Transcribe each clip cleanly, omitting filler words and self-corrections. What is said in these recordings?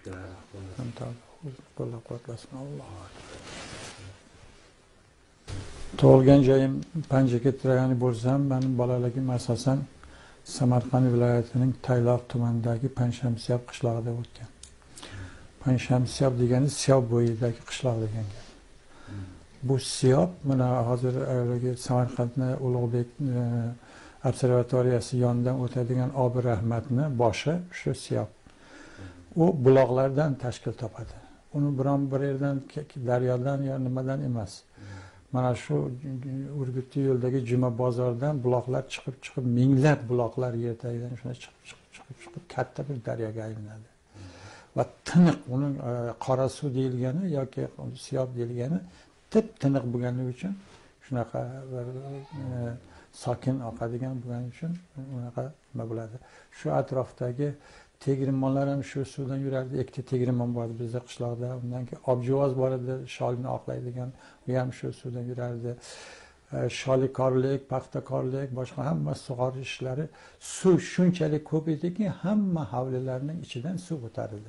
Qo'llab-quvvatlasin Alloh. Tug'ilgan joyim Panjaka tumanida bo'lsam, mening bolaligim asosan Samarqand viloyatining Tayloq tumanidagi Panshamsiyab qishlog'ida o'tgan. Panshamsiyab degani Siyob bo'yidagi qishloq degan gap. Bu Siyob mana hozir Samarqandni Ulug'bek observatoriyasi yonidan o'tadigan Obi Rahmatni boshi shu Siyob. U buloqlardan tashkil topadi. Uni biron bir yerdan, daryodan yo nimadan emas. Mana shu Urgutli yo'ldagi Juma bozoridan buloqlar chiqib minglab buloqlar yer tagidan shuna chiqib katta bir daryoga aylanadi. Va tiniq, uning qora suv deyilgani yoki Siyob deyilgani tiniq bo'lganligi uchun shunaqa bir sokin oqadigan bo'lgani uchun unaqa nima bo'ladi. Shu atrofdagi tegirmonlar ham shu suvdan yurardi. Ikkita tegirmon bor bizda qishloqda. Undan keyin objivoz bor edi, sholni oqlaydigan. U ham shu suvdan yurardi. Sholikorlik, paxtakorlik, boshqa hamma sug'orish ishlari suv shunchalik ko'p ediki, hamma hovlilarning ichidan suv o'tarildi.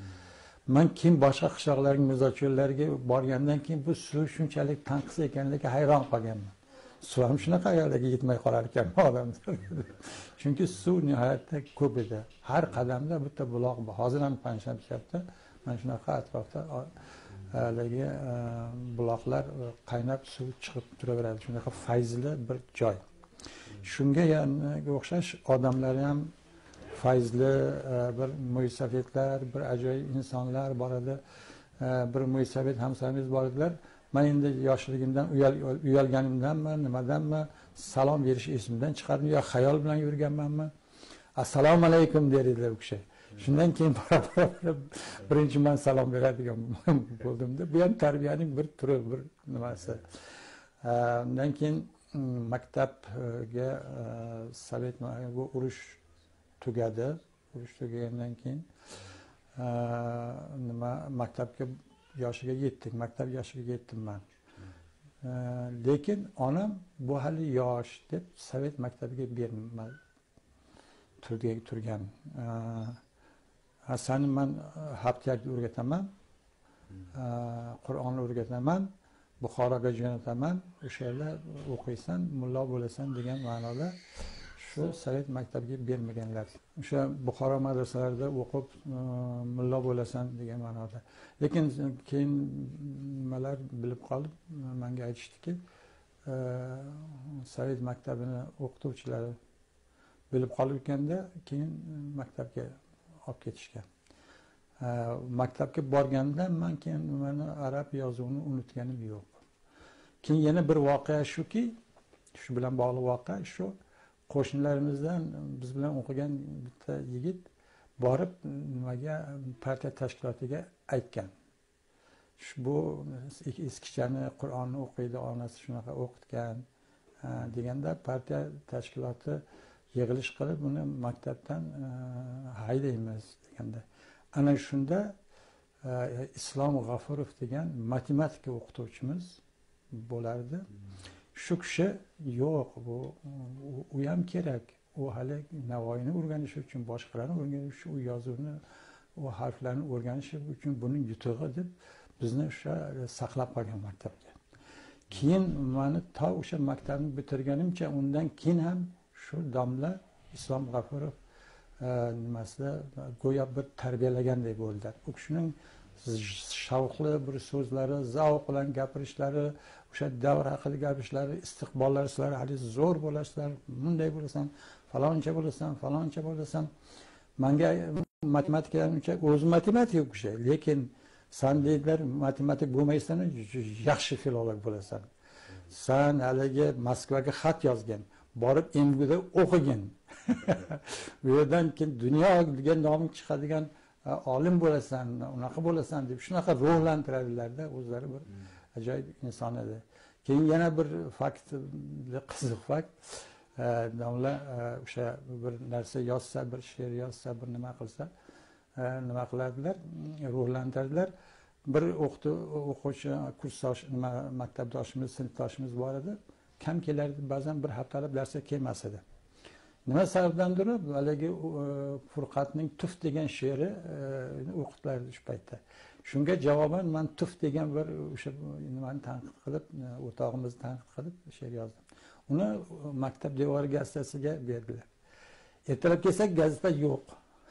Men keyin boshqa qishloqlarning mirzocho'llariga borgandan keyin bu suv shunchalik tanqis ekanligiga hayron qolganman. Suv ham shunaqa yerlarga yetmay qolar ekan odamlar. Chunki suv nihoyatda ko'p edi. Har qadamda bitta buloq bor. Hozir ham Panshamsiyabda mana shunaqa atrofda haligi buloqlar qaynab suv chiqib turaveradi. Shunaqa fayzli bir joy. Shunga o'xshash odamlar ham fayzli, bir mo'ysafetlar, bir ajoyib insonlar bor edi. Bir mo'ysafet hamsoyamiz bor edilar. Men endi yoshligimdan uyalganimdanmi, nimadanmi salom berish esimdan chiqardim yo xayol bilan yurganmanmi? Assalomu alaykum der edilar u kishi. Shundan keyin birinchi men salom beradigan bo'ldimda. Bu ham tarbiyaning bir turi, bir nimasi. Undan keyin maktabga Sovet bu urush tugadi. Urush tugagandan keyin maktabga yoshiga yetdik. Maktab yoshiga yetdim men. Lekin onam bu hali yosh deb Sovet maktabiga bermadi. Turgan. Seni men haftiyakni o'rgataman. Qur'onni o'rgataman. Buxoroga jo'nataman. O'sha yerda o'qiysan, mulla bo'lasan degan ma'noda shu Sovet maktabiga bermaganlar. O'sha Buxoro madrasalarida o'qib mulla bo'lasan degan ma'noda. Lekin keyin nimalar bilib qolib, menga aytishdiki, Sovet maktabini o'qituvchilari bilib qolganda keyin maktabga olib ketishgan. Maktabga borganda men keyin nimani arab yozuvini unutganim yo'q. Keyin yana bir voqea shuki, shu bilan bog'liq voqea shu, qo'shnilarimizdan biz bilan o'qigan bitta yigit borib nimaga partiya tashkilotiga aytgan. Bu eskichani Qur'onni o'qiydi, onasi shunaqa o'qitgan deganda partiya tashkiloti yig'ilish qilib uni maktabdan haydaymiz deganda. Ana shunda Islom G'afurov degan matematika o'qituvchimiz bo'lardi. Shu kishi yo'q, u ham kerak. U hali Navoiyni o'rganish uchun, boshqalarni o'rganish uchun, u yozuvni, u harflarni o'rganish uchun buning yutug'i deb bizni o'sha saqlab qolgan maktabga. Keyin meni to o'sha maktabni bitirganimcha undan keyin ham shu domla Islom G'afurov nimasida go'yo bir tarbiyalaganday bo'ldilar. U kishining shavqli bir so'zlari, zavq bilan gapirishlari, o'sha davr haqida gapirishlari, istiqbollari, sizlar hali zo'r bo'lasizlar, bunday bo'lasan, faloncha bo'lasan, faloncha bo'lasan. Menga matematikadan uncha o'zi matematik u kishi, lekin sen deydilar, matematik bo'lmaysan, yaxshi filolog bo'lasan. Sen haligi Moskvaga xat yozgan, borib MGUda o'qigan. Bu yerdan keyin dunyo degan noming chiqadigan olim bo'lasan, unaqa bo'lasan deb shunaqa ruhlantiradilar-da, o'zlari bir ajoyib inson edi. Keyin yana bir fakt, qiziq fakt, domla o'sha bir narsa yozsa, bir she'r yozsa, bir nima qilsa, nima qiladilar, ruhlantiradilar. Bir o'quvchi, kursdosh, maktabdoshimiz, sinfdoshimiz bor edi. Kam kelardi, ba'zan bir haftalab darsga kelmas edi. nima sababdandir haligi Furqatning Tuf degan she'ri o'qitilardi shu paytda. Shunga javoban men Tuf degan bir o'sha nimani tanqid qilib, o'rtog'imizni tanqid qilib she'r yozdim. Uni maktab devori gazetasiga berdilar. Ertalab kelsak gazeta yo'q.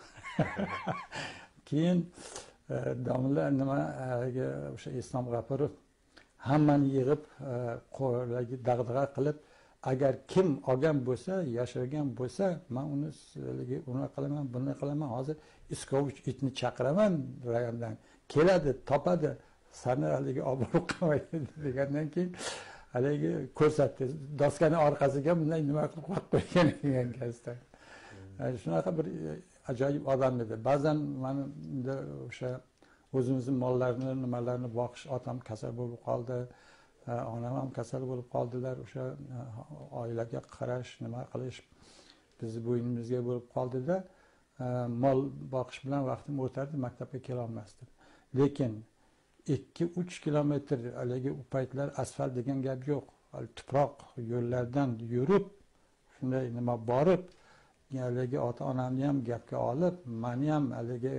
Keyin domla nima o'sha Islom G'afurov hammani yig'ib qo'lagi dag'dag'a qilib, agar kim olgan bo'lsa, yashagan bo'lsa, men uni unaqa qilaman, bunday qilaman, hozir Iskovich itni chaqiraman rayondan. Keladi, topadi, sani haligi obro' qilmaydi degandan keyin haligi ko'rsatdi. Doskani orqasiga bunday nima qilib qo'ygan degan gazeta. Shunaqa bir ajoyib odam edi. Ba'zan mana o'sha o'zimizning mollarni, nimalarni boqish, otam kasal bo'lib qoldi, onam ham kasal bo'lib qoldilar. O'sha oilaga qarash, nima qilish bizni bo'ynimizga bo'lib qoldida, mol boqish bilan vaqtim o'tardi, maktabga kela olmasdim. Lekin 2-3 kilometr haligi u paytlar asfalt degan gap yo'q. Tuproq yo'llardan yurib, shunday nima borib, haligi ota-onamni ham gapga olib, meni ham haligi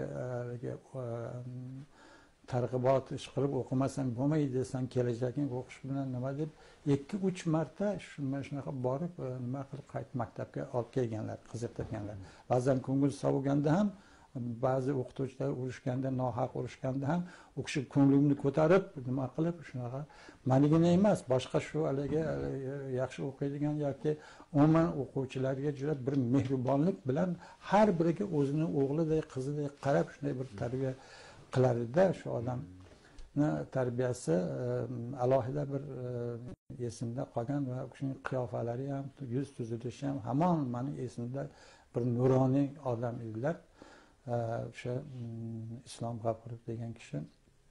targ'ibot ish qilib o'qimasang bo'lmaydi desam, kelajagingiz o'qish bilan nima deb 2-3 marta shunaqa borib nima qilib qaytib maktabga olib kelganlar, qiziqtirganlar. Ba'zan ko'ngil sovuganda ham, ba'zi o'qituvchilar urushganda, nohaq urushganda ham u kishi ko'nglimni ko'tarib, nima qilib shunaqa menigina emas, boshqa shu haligi yaxshi o'qiydigan yoki umuman o'quvchilarga juda bir mehribonlik bilan har biriga o'zini o'g'lidek, qizidek qarab shunday bir tarbiya qilardi-da. Shu odamni tarbiyasi alohida bir esimda qolgan va u kishining qiyofalari ham, yuz tuzilishi ham hamon mening esimda bir nuroniy odam edilar. O'sha Islom G'afurov degan kishi.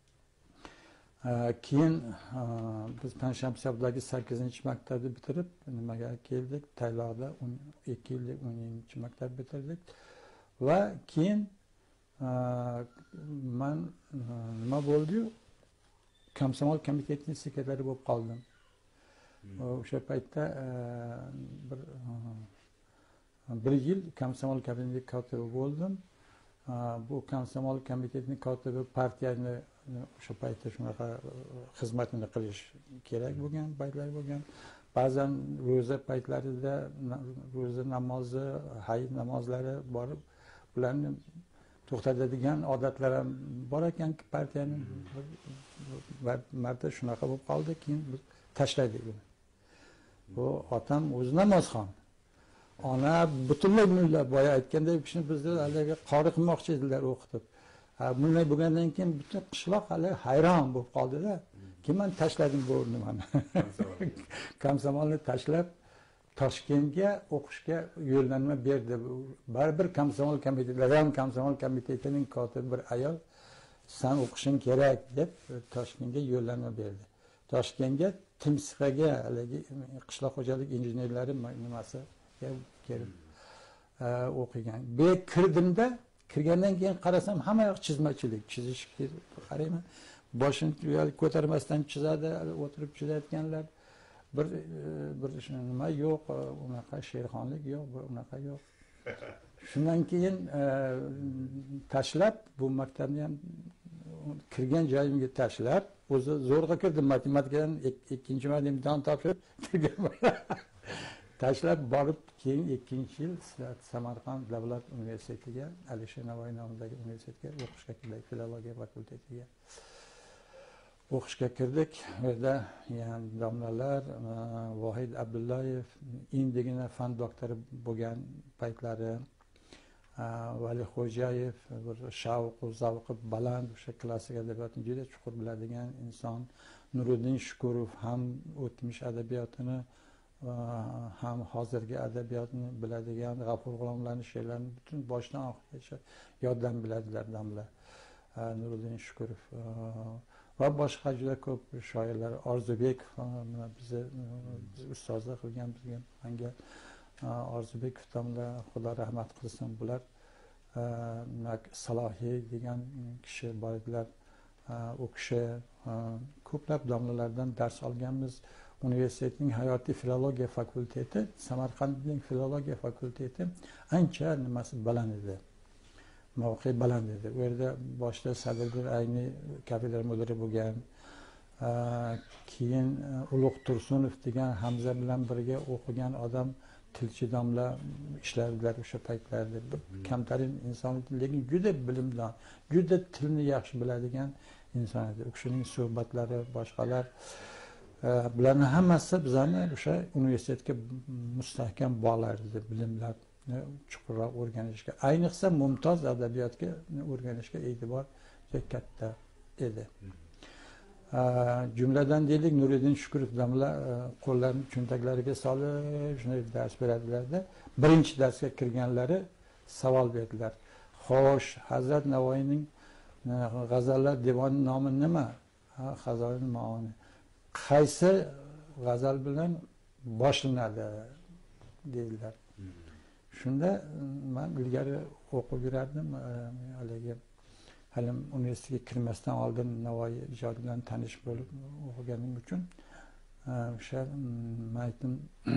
Keyin biz Panshaxabdagi 8-maktabni bitirib nimaga keldik? Tayloqda 2 yillik 10-maktab bitirdik va keyin men nima bo'ldi-yu? Komsomol komitetining sekretari bo'lib qoldim. O'sha paytda bir yil Komsomol komitetining kotibi bo'ldim. Bu Komsomol komitetining kotibi partiyani o'sha paytda shunaqa xizmatini qilish kerak bo'lgan paytlar bo'lgan. Ba'zan ro'za paytlarida ro'za namozi, hayit namozlari borib, ularni to'xtatadigan odatlar ham bor ekan partiyaning. Marta shunaqa bo'lib qoldi, keyin biz tashladik uni. Bu otam o'zi namozxon. Ona butunlay mulla boya aytgandek u kishini bizni haligi qori qilmoqchi edilar o'qitib. Bunday bo'lgandan keyin butun qishloq hali hayron bo'lib qoldi-da. Keyin men tashladim bu nimani. Komsomolni tashlab Toshkentga o'qishga yo'llanma berdi. Baribir Komsomol komiteti, Ram Komsomol komitetining kotibi bir ayol sen o'qishing kerak deb Toshkentga yo'llanma berdi. Toshkentga Timsixaga haligi qishloq xo'jalik injenerlari nimasi kelib o'qigan. Bu kirdimda, kirgandan keyin qarasam hamma yoq chizmachilik, chizishga qarayman. Boshini ko'tarmasdan chizadi, o'tirib chizayotganlar. Bir nima yo'q, unaqa sherxonlik yo'q, unaqa yo'q. Shundan keyin tashlab, bu maktabni ham kirgan joyimga tashlab, o'zi zo'rg'a kirdim, matematikadan 2-marta imtihon topshirib kirganman. Tashlab borib, keyin 2-yil Samarqand davlat universitetiga, Alisher Navoiy nomidagi universitetga o'qishga kirdik, filologiya fakultetiga. O'qishga kirdik. Bu yerda yani domlalar, Vohid Abdullayev, endigina fan doktori bo'lgan paytlari, Valixo'jayev, bir zavqi baland, o'sha klassik adabiyotni juda chuqur biladigan inson, Nuriddin Shukurov ham o'tmish adabiyotini ham hozirgi adabiyotni biladigan, G'afur G'ulomlarning she'rlarini butun boshdan oxirigacha yoddan biladilar domla. Nuriddin Shukurov va boshqa juda ko'p shoirlar, Orzubek bizni ustozlik qilgan bizga, menga Orzubek domla, Xudo rahmat qilsin, bular Salohiy degan kishi bor edilar. U kishi ko'plab domlalardan dars olganmiz. universitetning hayotiy filologiya fakulteti, Samarqandning filologiya fakulteti ancha nimasi baland edi. Mavqe baland edi. U yerda boshida Sadriddin Ayni kafedra mudiri bo'lgan. Keyin Ulug' Tursunov degan Hamza bilan birga o'qigan odam tilchi domla ishlardilar o'sha paytlarda. Kamtarin inson edi, lekin juda bilimdon, juda tilni yaxshi biladigan inson edi. U kishining suhbatlari, boshqalar bularning hammasi bizani o'sha universitetga mustahkam bog'lardi, bilimlarni chuqurroq o'rganishga. Ayniqsa mumtoz adabiyotga o'rganishga e'tibor juda katta edi. Jumladan deylik, Nuriddin Shukurov domla qo'llarini cho'ntaklariga solib shunday dars beradilarda, birinchi darsga kirganlari savol berdilar. Xo'sh, Hazrat Navoiyning g'azallar devoni nomi nima? Xazonul Maoni. Qaysi g'azal bilan boshlanadi dedilar. Shunda men ilgari o'qib yurardim, haligi hali universitetga kirmasdan oldin Navoiy ijodi bilan tanish bo'lib o'qiganim uchun o'sha men aytdim,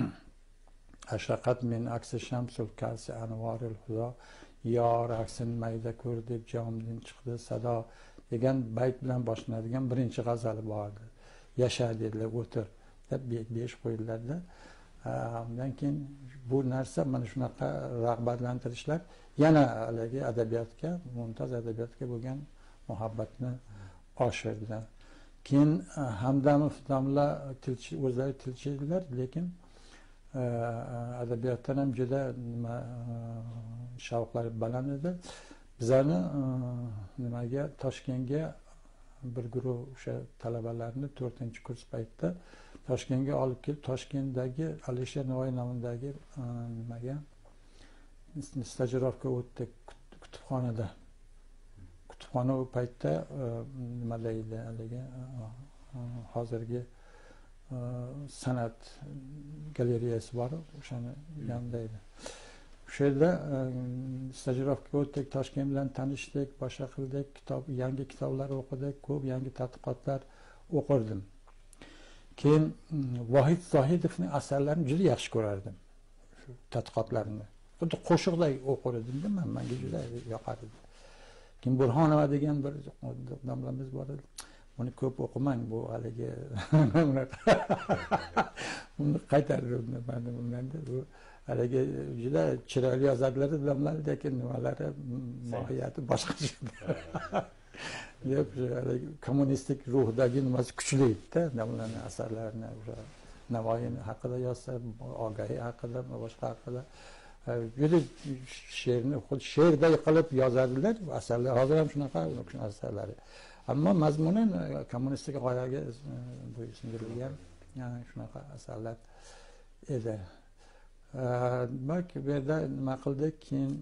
ashaqat min aksi shamsul kalsi anvoril hudo, yor aksin mayda ko'r deb jomdan chiqdi sado degan bayt bilan boshlanadigan birinchi g'azali bor edi. Yasha dedilar, o'tir deb besh qo'ydilarda. Undan keyin bu narsa mana shunaqa rag'batlantirishlar yana haligi adabiyotga, mumtoz adabiyotga bo'lgan muhabbatni oshirdi. Keyin Hamdamov domla tilchi, o'zlari tilchi edilar, lekin adabiyotdan ham juda shavqlari baland edi. Bizlarni nimaga Toshkentga bir guruh o'sha talabalarni 4-kurs paytda Toshkentga olib kelib, Toshkentdagi Alisher Navoiy nomidagi nimaga stajirovka o'tdi kutubxonada. Kutubxona u paytda nima deydi, haligi hozirgi san'at galereyasi bor, o'shani yanida edi. O'sha yerda stajirovka o'tdik, Toshkent bilan tanishdik, boshqa qildik, yangi kitoblar o'qidik, ko'p yangi tadqiqotlar o'qirdim. Keyin Vohid Zohidovning asarlarini juda yaxshi ko'rardim. Shu tadqiqotlarini. Xuddi qo'shiqday o'qir edim-da, menga juda yoqar edi. Keyin Burxonova degan bir domlamiz bor edi. Uni ko'p o'qimang, bu haligi uni qaytardim men undanda. Bu haligi juda chiroyli yozadilar domlar, lekin nimalari mohiyati boshqacha. Deb kommunistik ruhdagi nimasi kuchli edi-da, domlarning asarlarini, o'sha Navoiy haqida yozsa, Ogahiy haqida, boshqa haqida juda she'rni xuddi she'rday qilib yozadilar, asarlar hozir ham shunaqa asarlari. Ammo mazmunan kommunistik g'oyaga bo'ysundirilgan shunaqa asarlar edi. Demak, bu yerda nima qildik, keyin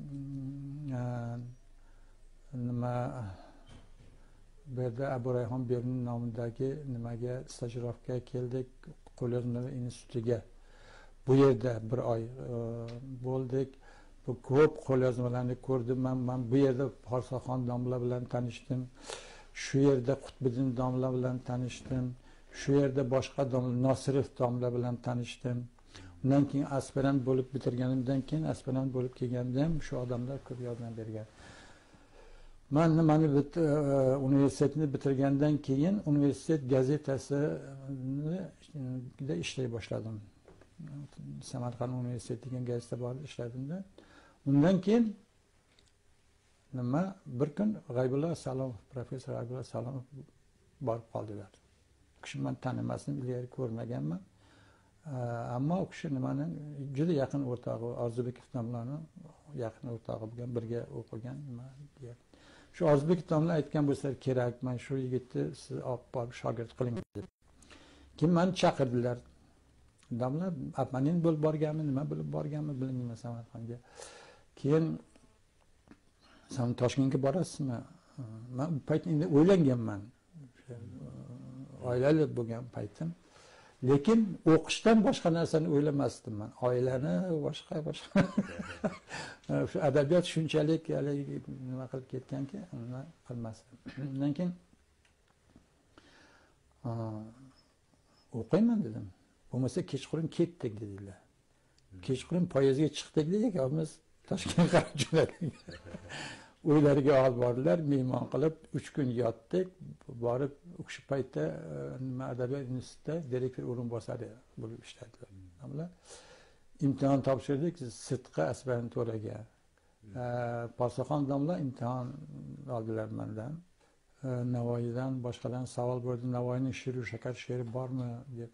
nima bu yerda Abu Rayhon Beruniy nomidagi nimaga stajirovkaga keldik, Qo'lyozmalar institutiga. Bu yerda bir oy bo'ldik. Bu ko'p qo'lyozmalarni ko'rdim. Men bu yerda Porsoxon domla bilan tanishdim. Shu yerda Qutbiddin domla bilan tanishdim. Shu yerda boshqa domla Nosirov domla bilan tanishdim. Undan keyin aspirant bo'lib bitirganimdan keyin aspirant bo'lib kelganda ham shu odamlar ko'p yordam bergan. Men nimani universitetni bitirgandan keyin universitet gazetasida ishlay boshladim. Samarqand universiteti degan gazetda borib ishladimda. Undan keyin nima bir kun G'aybulla Salomov, professor G'aybulla Salomov borib qoldilar. U kishi men tanimasdim, ilgari ko'rmaganman. Ammo u kishi nimani juda yaqin o'rtog'i, Orzubekov domlaning yaqin o'rtog'i bo'lgan, birga o'qigan nima degan. Shu Orzubekov domla aytgan bo'lsalar kerak, men shu yigitni siz olib borib shogird qiling deb. Keyin meni chaqirdilar. Domla apmanin bo'lib borganmi, nima bo'lib borganmi bilmayman Samarqandga. Keyin sen Toshkentga borasizmi? Men bu payt endi o'ylanganman. Oilali bo'lgan paytim. Lekin o'qishdan boshqa narsani o'ylamasdim men. Oilani boshqa. Shu adabiyot shunchalik nima qilib ketganki, uni qilmasdim. Undan keyin o'qiyman dedim. Bo'lmasa kechqurun ketdik dedilar. Kechqurun poyezdga chiqdik dedik, biz Toshkentga qarab jo'nadik. Uylariga olib bordilar, mehmon qilib 3 kun yotdik. Borib o'sha paytda nima adabiyot institutida direktor o'rinbosari bo'lib ishladilar. Hamlar imtihon topshirdik Sidqi aspirantoraga. Porsoxon domla imtihon oldilar mendan. Navoiydan boshqadan savol berdi. Navoiyning Shiru shakar she'ri bormi deb.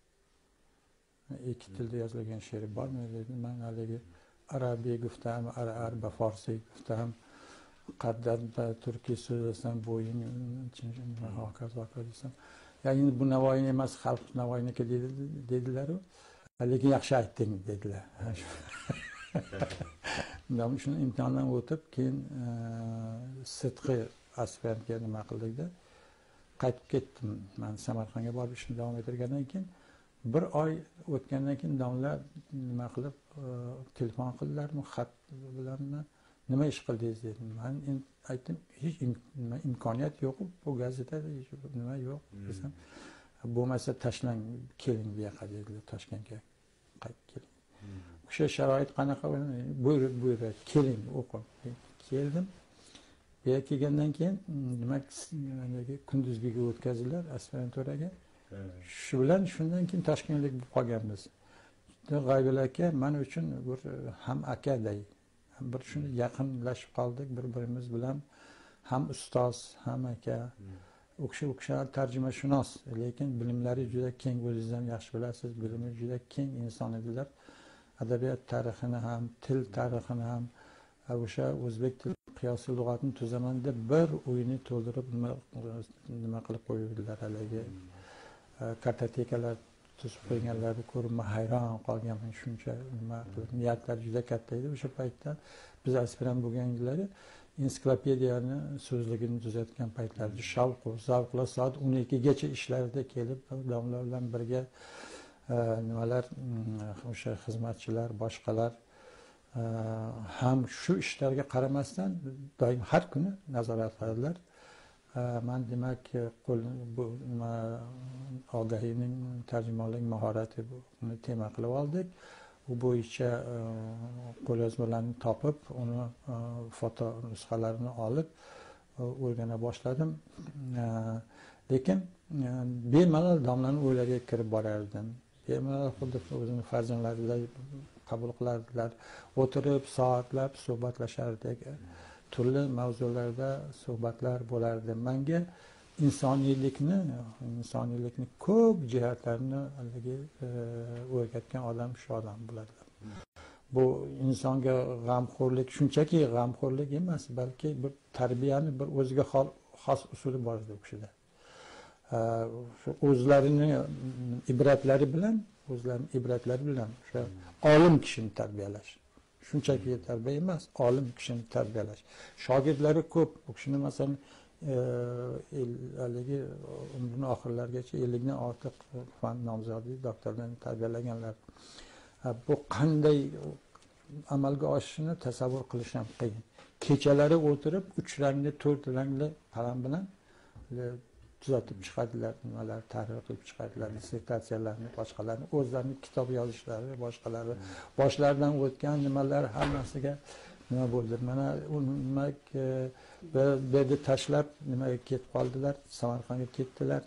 İki tilde yozilgan she'ri bormi dedim. Men haligi arabiy guftam, arba farsiy guftam. Qaddada turkiy so'zlasam bo'ying hokazo desam. Ya'ni bu Navoiy emas, xalq Navoiyniki dedilar. Lekin yaxshi aytding dedilar. Men shuni imtihondan o'tib keyin Sidqi aspirantga nima qildikda qaytib ketdim. Men Samarqandga borib ishni davom ettirgandan keyin bir oy o'tgandan keyin domla nima qilib telefon qildilarmi, xat bilanmi, nima ish qildingiz dedim. Men aytdim, hech imkoniyat yo'q, bu gazetada hech nima yo'q desam, bo'lmasa tashlang, keling bu yoqqa dedilar, Toshkentga qaytib keling. O'sha sharoit qanaqa, buyurib keling o'qing. Keldim. Bu yerga kelgandan keyin nima kunduzgiga o'tkazdilar aspirantoraga. Shu bilan shundan keyin Toshkentlik bo'lib qolganmiz. G'aybil aka men uchun bir ham akaday, bir shuni yaqinlashib qoldik bir-birimiz bilan, ham ustoz, ham aka. O'sha tarjimashunos, lekin bilimlari juda keng, o'zingiz ham yaxshi bilasiz, bilimi juda keng inson edilar. Adabiyot tarixini ham, til tarixini ham, o'sha o'zbek tili qiyosiy lug'atni tuzaman deb bir o'yini to'ldirib nima qilib qo'ydilar haligi. Kartotekalar tuzib qo'yganlarni ko'rib hayron qolganman. Shuncha nima qilib, niyatlar juda katta edi o'sha paytda. Biz aspirant bo'lgan yillari ensiklopediyani so'zligini tuzatgan paytlarda shavq va zavqla soat 12 gacha ishlarida kelib domlalar bilan birga nimalar o'sha xizmatchilar, boshqalar ham shu ishlarga qaramasdan doim har kuni nazorat qiladilar. Men demak bu Ogahiyning tarjimonlik mahorati buni tema qilib oldik. U bo'yicha qo'lyozmalarni topib, uni foto nusxalarini olib o'rgana boshladim. Lekin bemalol domlaning o'ylariga kirib borardim. Bemalol xuddi o'zini farzandlariday qabul qilardilar. O'tirib soatlab suhbatlashardik. Turli mavzularda suhbatlar bo'lardi. Menga insoniylikni ko'p jihatlarini o'rgatgan odam shu odam bo'ladilar. Bu insonga g'amxo'rlik shunchaki g'amxo'rlik emas, balki bir tarbiyani bir o'ziga xos usuli bor edi u kishida. O'zlarining ibratlari bilan o'sha olim kishini tarbiyalash. Shunchaki tarbiya emas, olim kishini tarbiyalash. Shogirdlari ko'p. Bu kishini masalan haligi umrining oxirlarigacha 50 dan ortiq fan nomzodi doktorlarni tarbiyalaganlar. Bu qanday amalga oshishini tasavvur qilish ham qiyin. Kechalari o'tirib 3 rangli 4 rangli qalam bilan tuzatib chiqadilar, nimalar tahrir qilib chiqadilar, dissertatsiyalarni, boshqalarni, o'zlarining kitob yozishlari, boshqalari, boshlaridan o'tgan nimalar hammasiga nima bo'ldi. Mana nima bu yerda tashlab nimaga ketib qoldilar, Samarqandga ketdilar.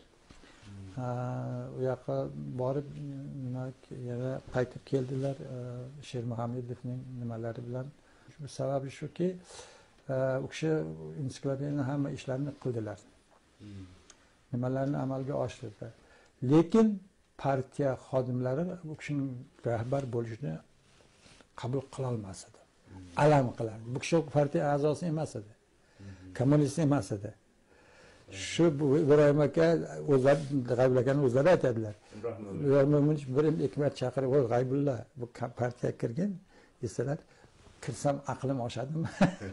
U yoqqa borib yana qaytib keldilar Shermuhammedovning nimalari bilan. Sababi shuki, u kishi ensiklopediyaning hamma ishlarini qildilar. Nimalarni amalga oshirdi. Lekin partiya xodimlari bu kishining rahbar bo'lishini qabul qila olmas edi. Alam qilardi. Bu kishi partiya a'zosi emas edi. Kommunist emas edi. Shu Ibrohim aka o'zlari G'aybulla akani o'zlari aytadilar. Bir hikmat chaqirib, "Voy G'aybulla, bu partiyaga kirgin" desalar, kirsam aqlim oshadimi?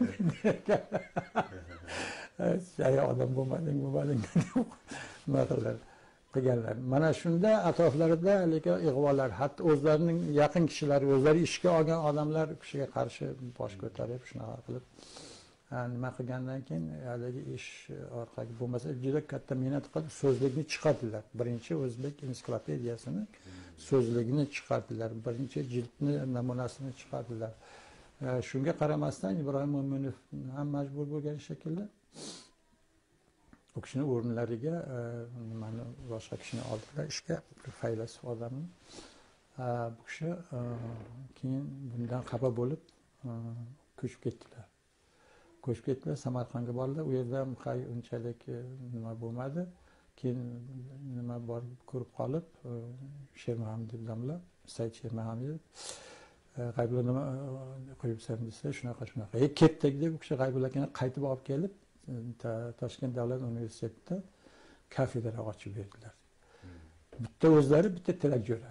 Ay odam bo'lmading nima qilganlar. Mana shunda atroflarida lekin ig'volar, hatto o'zlarining yaqin kishilari, o'zlari ishga olgan odamlar kishiga qarshi bosh ko'tarib shunaqa qilib nima qilgandan keyin haligi ish orqaga bo'lmasa juda katta mehnat qilib so'zlikni chiqardilar. Birinchi o'zbek ensiklopediyasini so'zligini chiqardilar. Birinchi jildni namunasini chiqardilar. Shunga qaramasdan Ibrohim Mo'minov ham majbur bo'lgan shekilli u kishini o'rinlariga nimani boshqa kishini oldilar ishga, faylasuf odamni. Bu kishi keyin bundan xafa bo'lib ko'chib ketdilar. Ko'chib ketdilar, Samarqandga bordilar. U yerda unchalik nima bo'lmadi. Keyin nima bor ko'rib qolib, Shermahamdov domla, Said Shermahamdov G'aybulla nima qo'yibsan desa, shunaqa. Ketdik deb u kishi G'aybulla akani qaytib olib kelib, Toshkent davlat universitetida kafedra ochib berdilar. Bitta o'zlari, bitta Tilak jo'ra.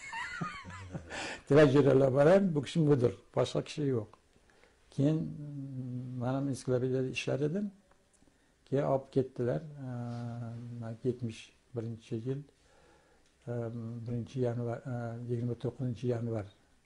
Tilak jo'ralar bilan bu kishi mudir, boshqa kishi yo'q. Keyin men ham ensiklopediyada ishlar edim. Keyin olib ketdilar. 71-yil 1-yanvar 29-yanvar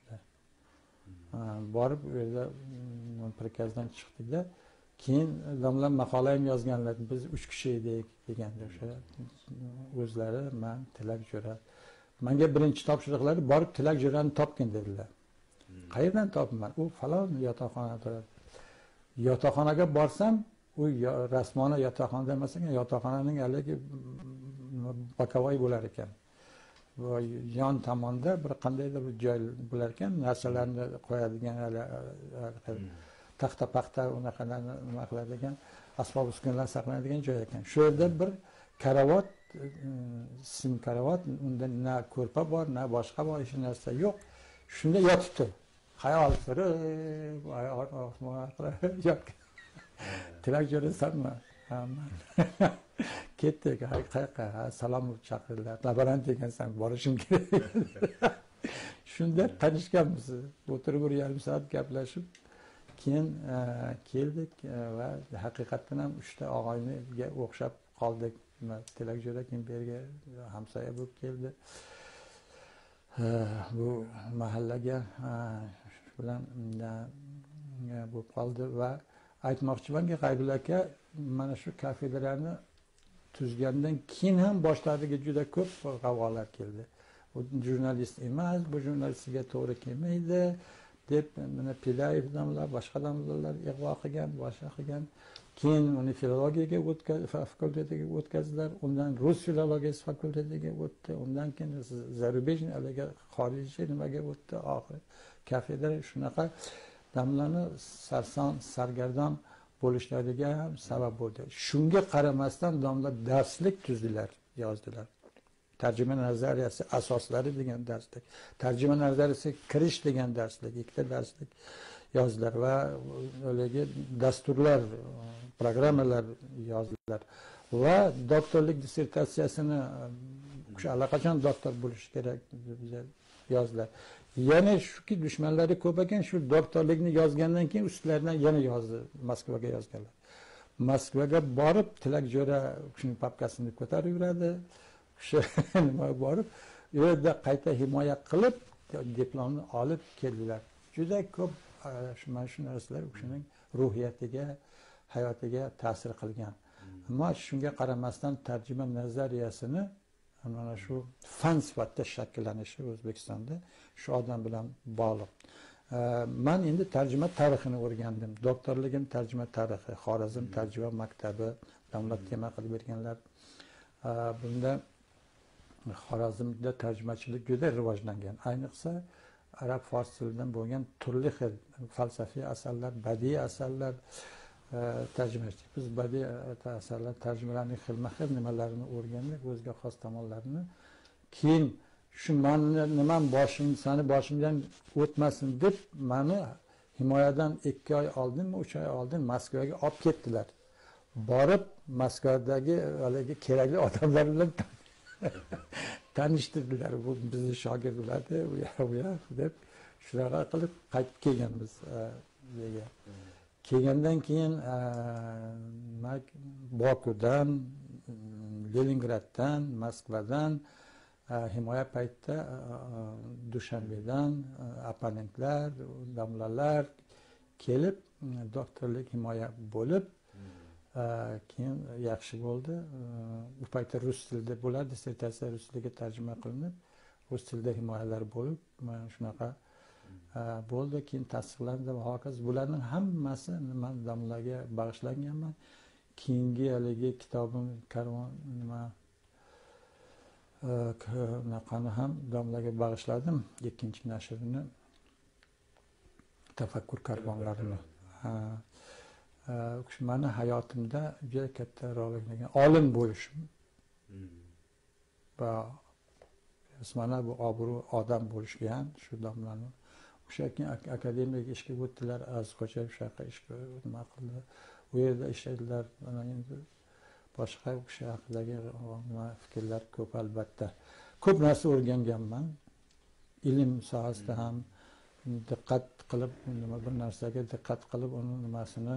borib u yerda prikazdan chiqdik-da. Keyin domla maqola ham yozganlar. Biz 3 kishi edik deganda o'sha o'zlari, men, Tilak jo'ra. Menga birinchi topshiriqlari borib Tilak jo'rani topgin dedilar. Qayerdan topaman? U falon yotoqxonada. Yotoqxonaga borsam, u rasmona yotoqxonada emas ekan, yotoqxonaning haligi bakavoy bo'lar ekan. Yon tomonda bir qandaydir bir joy bo'lar ekan, narsalarni qo'yadigan taxta paxta unaqalarni nima qiladigan, asbob uskunalar saqlanadigan joy ekan. Shu yerda bir karavot, sim karavot, unda na ko'rpa bor, na boshqa bor, hech narsa yo'q. Shunda yotibdi. Hayol surib, yotgan. Tilak jo'rasanmi? Ketdik, qayerqa? Salom chaqirdilar. Laborant ekansan, borishim kerak. Shunda tanishganmiz. O'tirib 1,5 soat gaplashib, keyin keldik va haqiqatan ham 3 ta og'ayniga o'xshab qoldik. Tilak jo'ra keyin bu yerga hamsoya bo'lib keldi. Bu mahallaga bilan bo'lib qoldi va aytmoqchimanki, G'aybulla aka mana shu kafedrani tuzgandan keyin ham boshlariga juda ko'p g'avg'olar keldi. Bu jurnalist emas, bu jurnalistga to'g'ri kelmaydi deb mana Pilayev domla, boshqa domlalar ig'vo qilgan, boshqa qilgan. Keyin uni filologiyaga fakultetiga o'tkazdilar. Undan rus filologiyasi fakultetiga o'tdi. Undan keyin zarubejniy aliga xorijiy nimaga o'tdi. Oxiri kafedra shunaqa damlarni sarson sargardon bo'lishlariga ham sabab bo'ldi. Shunga qaramasdan domlar darslik tuzdilar, yozdilar. Tarjima nazariyasi asoslari degan darslik, tarjima nazariyasiga kirish degan darslik, ikkita darslik yozdilar va o'lagi dasturlar, programmalar yozdilar va doktorlik dissertatsiyasini o'sha allaqachon doktor bo'lish kerak deb yozdilar. Yana shuki dushmanlari ko'p ekan, shu doktorlikni yozgandan keyin ustlaridan yana yozdi, Moskvaga yozganlar. Moskvaga borib Tilak jo'ra shuning papkasini ko'tarib yuradi. O'sha nima borib, u yerda qayta himoya qilib diplomni olib keldilar. Juda ko'p mana shu narsalar u kishining ruhiyatiga, hayotiga ta'sir qilgan. Ammo shunga qaramasdan tarjima nazariyasini mana shu fan sifatida shakllanishi O'zbekistonda shu odam bilan bog'liq. Men endi tarjima tarixini o'rgandim. Doktorligim tarjima tarixi, Xorazm tarjima maktabi, davlat tema qilib berganlar. Bunda Xorazmda tarjimachilik juda rivojlangan. Ayniqsa arab fors tilidan bo'lgan turli xil falsafiy asarlar, badiiy asarlar tarjimachilik. Biz badiiy asarlar tarjimalarining xilma-xil nimalarini o'rgandik, o'ziga xos tomonlarini. Keyin shu sani boshimdan o'tmasin deb meni himoyadan 2 oy oldinmi, 3 oy oldin Moskvaga olib ketdilar. Borib Moskvadagi haligi kerakli odamlar bilan tanishtirdilar. Bu bizning shogirdlardi, u yoq deb shunaqa qilib qaytib kelganmiz yerga. Kelgandan keyin Bokudan, Leningraddan, Moskvadan, himoya paytida Dushanbedan opponentlar, domlalar kelib doktorlik himoya bo'lib, keyin yaxshi bo'ldi. Bu paytda rus tilida bo'lar, dissertatsiya rus tiliga tarjima qilinib, rus tilida himoyalar bo'lib mana shunaqa bo'ldi, keyin tasdiqlandi va hokazo. Bularning hammasi men domlaga bag'ishlanganman. Keyingi haligi kitobim karvon nima bunaqani ham domlaga bag'ishladim, ikkinchi nashrini, tafakkur karvonlarini. Mani hayotimda juda katta rol o'ynagan olim bo'lishim va mana bu obro' odam bo'lishga ham shu domlani o'sha keyin akademik ishga o'tdilar, Azizxo'jayev shunaqa ishga nima qildi, u yerda ishladilar. Mana endi boshqa o'sha haqidagi fikrlar ko'p, albatta ko'p narsa o'rganganman. Ilm sohasida ham diqqat qilib, nima bir narsaga diqqat qilib uni nimasini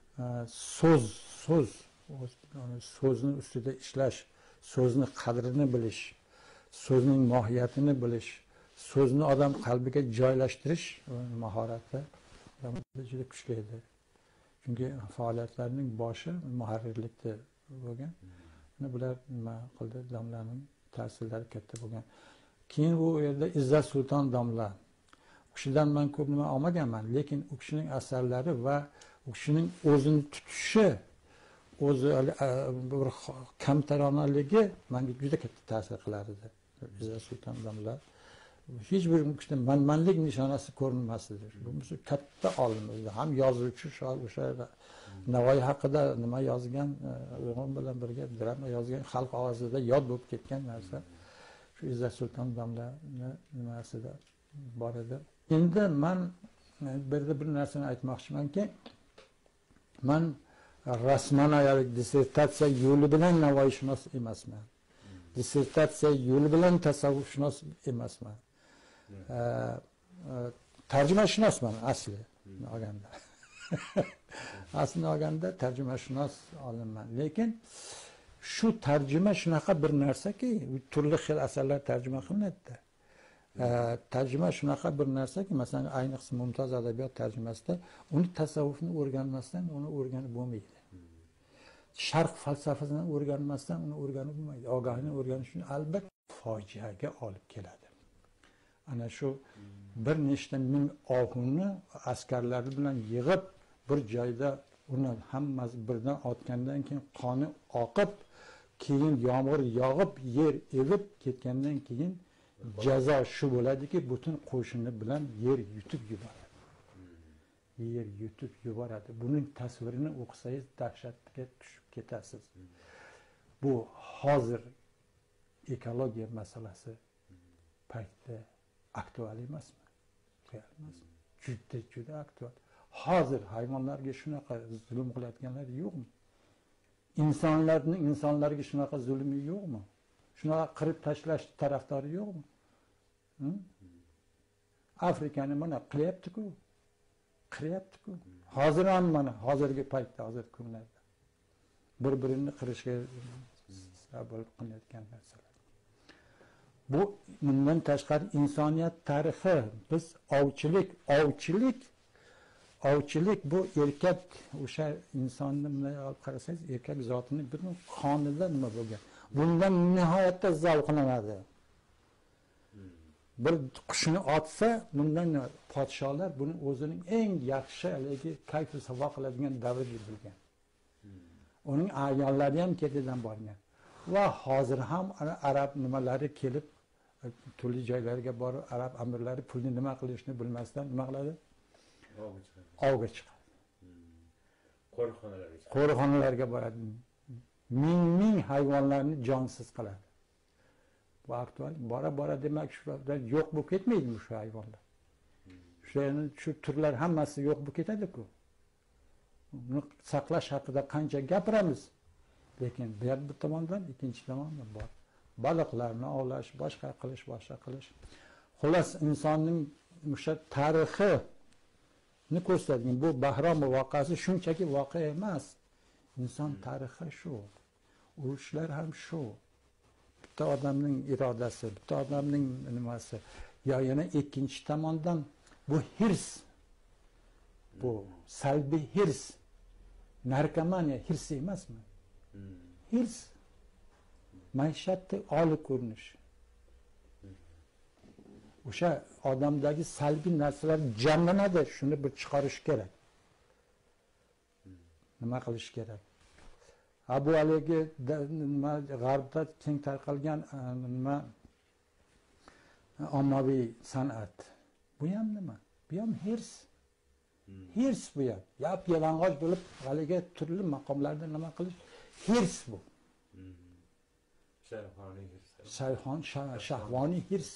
so'zni ustida ishlash, so'zni qadrini bilish, so'zning mohiyatini bilish, so'zni odam qalbiga joylashtirish mahorati juda kuchli edi. Chunki faoliyatlarning boshi muharrirlikda bo'lgan. Bular nima qildi, domlaning ta'sirlari katta bo'lgan. Keyin u yerda Izzat Sulton domla, u kishidan men ko'p nima olmaganman, lekin u kishining asarlari va u kishining o'zini tutishi, o'zi bir kamtaronaligi menga juda katta ta'sir qilar edi. Izzat Sulton domla hech bir manmanlik nishonasi ko'rinmasdi. Bu katta olim edi, ham yozuvchi, shoir. O'sha Navoiy haqida nima yozgan, o'g'lim bilan birga drama yozgan, xalq og'zida yod bo'lib ketgan narsa shu Izzat Sulton domlani nimasida bor edi. Endi men bir narsani aytmoqchimanki, men rasmanayalik dissertatsiya yo'li bilan Navoiyshunos emasman. Dissertatsiya yo'li bilan tasavvufshunos emasman. Tarjimashunosman asli olganda. Aslini olganda tarjimashunos olimman. Lekin shu tarjima shunaqa bir narsaki, turli xil asarlar tarjima qilinadi. Tarjima shunaqa bir narsaki, masalan, ayniqsa Mumtoz adabiyot tarjimasida uni tasavvufni o'rganmasdan uni o'rganib bo'lmaydi. Sharq falsafasini o'rganmasdan uni o'rganib bo'lmaydi. Ogohini o'rganish uchun albatta fojiaga olib keladi. Ana shu bir nechta ming ohuni askarlari bilan yig'ib bir joyda uni hammasi birdan otgandan keyin qoni oqib, keyin yomg'ir yog'ib, yer evib ketgandan keyin jazo shu bo'ladiki, butun qo'shini bilan yer yutib yuboradi. Yer yutib yuboradi. Buning tasvirini o'qisangiz dahshatga tushib ketasiz. Bu hozir ekologiya masalasi paytda aktual emasmi? Real emasmi? Juda aktual. Hozir hayvonlarga shunaqa zulm qilayotganlar yo'qmi? insonlarga shunaqa zulmi yo'qmi? Shunaqa qirib tashlash tarafdori yo'qmi? Afrikani mana qilyapti-ku. Hozir ham mana hozirgi paytda, hozir kunlarda bir-birini qirishga sabab qilayotgan narsalar. Bu bundan tashqari insoniyat tarixi, biz ovchilik bu erkak, o'sha insonni olib qarasangiz, erkak zotini butun qonida nima bo'lgan. Bundan nihoyatda zavqlanadi. Bir qushni otsa, bundan podsholar buni o'zining eng yaxshi haligi kayfu savo qiladigan davr deb bilgan. Uning ayollari ham ketidan borgan. Va hozir ham arab nimalari kelib, turli joylarga borib, arab amirlari pulni nima qilishni bilmasdan nima qiladi? Ovga chiqadi. Qo'riqxonalarga boradi. Ming hayvonlarni jonsiz qiladi. Bu aktual. Bora demak shular yo'q bo'lib ketmaydimi shu hayvonlar? Shu turlar hammasi yo'q bo'lib ketadi-ku. Uni saqlash haqida qancha gapiramiz. Lekin bir tomondan, ikkinchi tomondan bor. Baliqlarni ovlash, boshqa qilish. Xullas insonning o'sha tarixi ni ko'rsatgan bu Bahrom voqeasi shunchaki voqea emas. Inson tarixi shu. Urushlar ham shu. Bitta odamning irodasi, bitta odamning nimasi. Yana ikkinchi tomondan bu hirs. Bu salbiy hirs. Narkomaniya hirsi emasmi? Hirs. Maishatni oliy ko'rinish. O'sha odamdagi salbiy narsalar jamlanadi, shuni bir chiqarish kerak. Nima qilish kerak? Bu haligi nima g'arbda keng tarqalgan nima ommaviy san'at. Bu ham nima? Bu ham hirs. Hirs bu ham. Yalang'och bo'lib haligi turli maqomlarda nima qilish? Hirs bu. Shahvoniy hirs.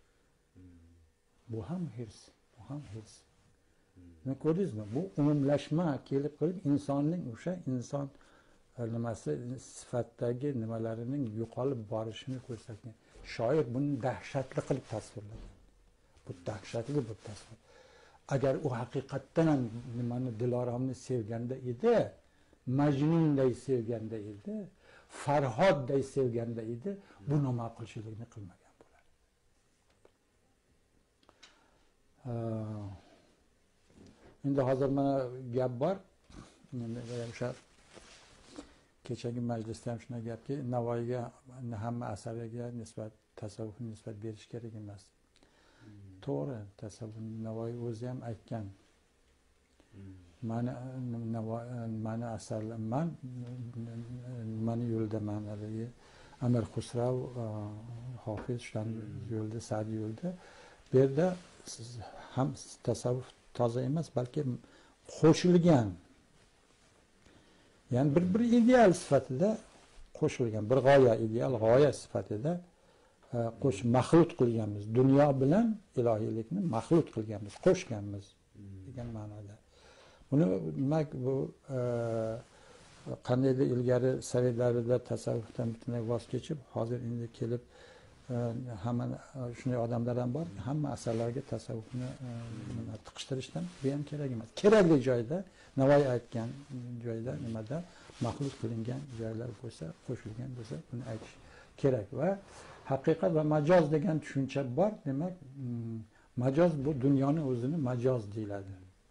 Bu ham hirs. Bu ham hirs. Nima ko'rdingizmi? Bu umumlashma kelib qolib insonning o'sha inson nimasi sifatdagi nimalarining yo'qolib borishini ko'rsatgan. Shoir buni dahshatli qilib tasvirlagan. Bu dahshatli bir tasvir. Agar u haqiqatdan ham nimani Diloromni sevganda edi, Majnunday sevganda edi, Farhodday sevganda edi, bu noma'qulchilikni qilmagan bo'lardi. Endi hozir mana gap bor. O'sha kechagi majlisda ham shunday gapki, Navoiyga hamma asariga nisbat tasavvufni nisbat berish kerak emas. To'g'ri, tasavvuf Navoiy o'zi ham aytgan. Mani asarlar mani yo'ldaman haligi Amir Xusrav, Hofiz shular yo'lda, Sa'di yo'lda. Bu yerda ham tasavvuf toza emas, balki qo'shilgan. Yani bir ideal sifatida qo'shilgan, bir g'oya, ideal g'oya sifatida mahlut qilganmiz. Dunyo bilan ilohiylikni mahlut qilganmiz, qo'shganmiz degan ma'noda. Buni demak bu qandaydir ilgari sovetlarida tasavvufdan butunlay voz kechib, hozir endi kelib hamma shunday odamlar ham bor, hamma asarlarga tasavvufni tiqishtirishdan bu ham kerak emas. Kerakli joyda, Navoiy aytgan joyda nimada mahlut qilingan joylar bo'lsa, qo'shilgan bo'lsa, buni aytish kerak va haqiqat va majoz degan tushuncha bor. Demak, majoz bu dunyoni o'zini majoz deyiladi.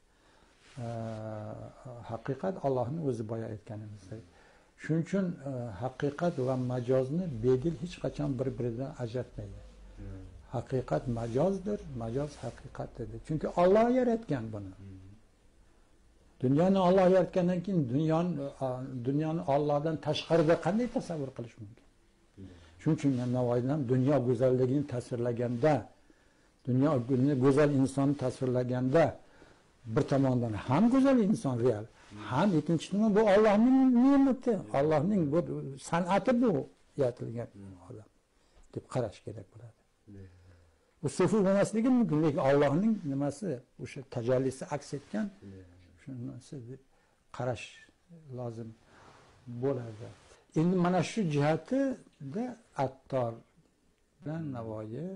Haqiqat Allohning o'zi boya aytganimizdek. Shuning uchun haqiqat va majozni bedil hech qachon bir-biridan ajratmaydi. Haqiqat majozdir, majoz haqiqat dedi. Chunki Alloh yaratgan buni. Dunyoni Alloh yaratgandan keyin dunyoni Allohdan tashqarida qanday tasavvur qilish mumkin? Shuning uchun Navoiydan dunyo go'zalligini tasvirlaganda, dunyo go'zal insonni tasvirlaganda bir tomondan ham go'zal inson real, ham ikkinchi tomon bu Allohning ne'mati, Allohning bu san'ati, bu yaratilgan odam deb qarash kerak bo'ladi. Bu sufi bo'lmasligi mumkin, lekin Allohning nimasi, o'sha tajallisi aks etgan shunisi deb qarash lozim bo'ladi. Endi mana shu jihatida Attor bilan Navoiy,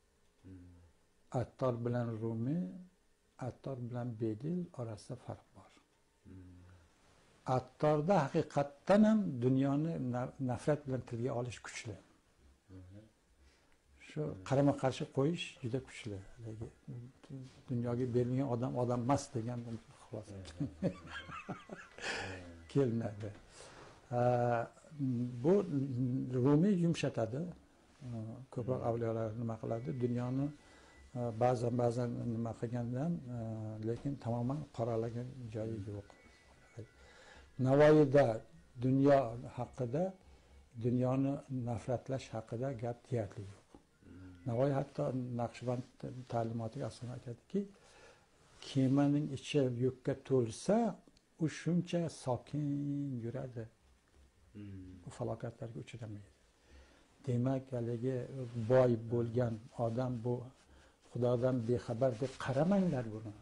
Attor bilan Rumi, Attor bilan Bedil orasida farq bor. Attorda haqiqatdan ham dunyoni nafrat bilan tilga olish kuchli. Shu qarama qarshi qo'yish juda kuchli. Dunyoga berilgan odam emas degan xulosa kelinadi. Bu Rumi yumshatadi. Ko'proq avliyolar nima qiladi? Dunyoni ba'zan nima qilgandan, lekin tamoman qoralagan joyi yo'q. Navoiyda dunyo haqida, dunyoni nafratlash haqida gap deyarli yo'q. Navoiy hatto Naqshband ta'limotiga asosan aytadiki, kemaning ichi yukka to'lsa, u shuncha sokin yuradi. Bu falokatlarga uchramaydi. Demak, haligi boy bo'lgan odam bu Xudodan bexabar deb qaramanglar buni.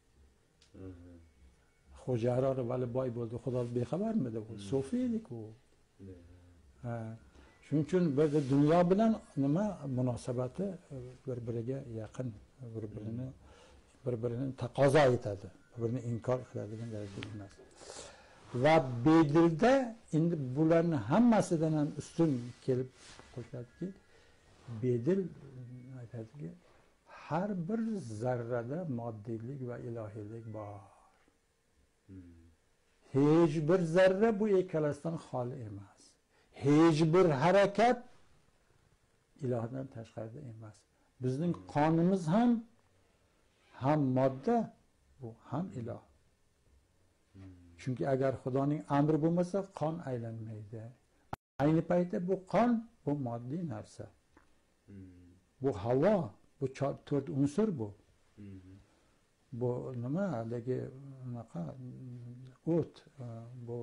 Xo'jaror vali boy bo'ldi, Xudodan bexabarmidi bu? Sufiylik u. Shuning uchun bizda dunyo bilan nima munosabati bir-biriga yaqin, bir-birini taqozo etadi, bir-birini inkor qiladigan darajada emas. Va Bedilda endi bularni hammasidan ham ustun kelib qo'shadiki, Bedil aytadiki, har bir zarrada moddiylik va ilohiylik bor. Hech bir zarra bu ikkalasidan xoli emas. Hech bir harakat ilohdan tashqarida emas. Bizning qonimiz ham modda, bu ham iloh. Chunki agar Xudoning amri bo'lmasa, qon aylanmaydi. Ayni paytda bu qon, bu moddiy narsa. Bu havo, bu 4 unsur bu. Bu nima haligi unaqa o't, bu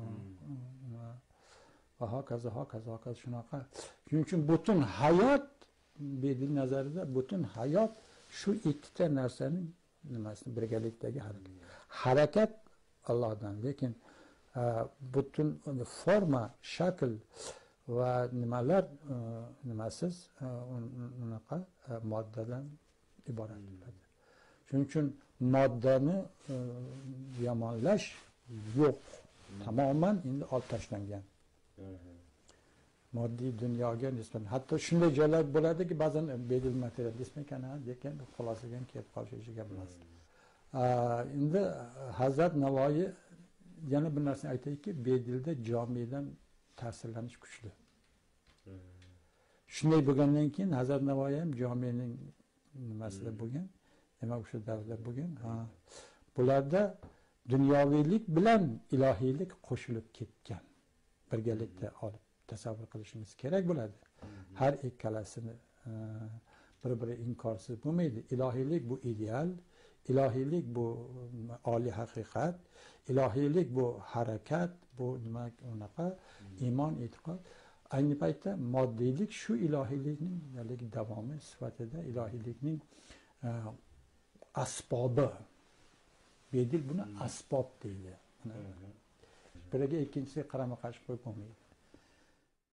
va hokazo shunaqa. Shuning uchun butun hayot bedil nazarida butun hayot shu ikkita narsaning nimasini birgalikdagi harakat. Harakat Allohdan, lekin butun forma, shakl va nimalar nimasiz unaqa moddadan iborat bo'ladi. Shuning uchun moddani yomonlash yo'q. Tamoman endi olib tashlangan. Moddiy dunyoga nisbatan hatto shunday joylar bo'ladiki, ba'zan bedil materializm ekan, lekin xulosaga kelib qolishi gap emas. Endi Hazrat Navoiy yana bir narsani aytayki, bedilda jomidan ta'sirlanish kuchli. Shunday bo'lgandan keyin Hazrat Navoiy ham jomining nimasida bo'lgan, demak o'sha davrda bo'lgan. Bularda dunyoviylik bilan ilohiylik qo'shilib ketgan. Birgalikda olib tasavvur qilishimiz kerak bo'ladi. Har ikkalasini bir-biri inkorsiz bo'lmaydi. Ilohiylik bu ideal, ilohiylik bu oliy haqiqat, ilohiylik bu harakat, bu nima unaqa iymon, e'tiqod. Ayni paytda moddiylik shu ilohiylikning davomi sifatida ilohiylikning asbobi. Bedil buni asbob deydi. Biriga ikkinchisiga qarama-qarshi qo'yib bo'lmaydi.